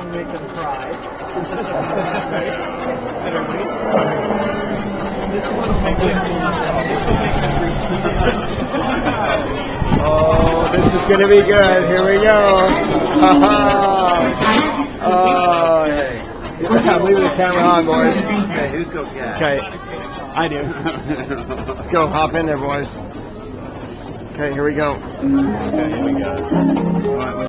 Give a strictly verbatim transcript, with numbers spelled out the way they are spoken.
and make them cry. This one will make them This will make them Oh, this is going to be good. Here we go. Oh, hey. I'm leaving the camera on, boys. Hey, who's go cat? Okay, I do. Let's go. Hop in there, boys. Okay, here we go. Okay, here we go. All right,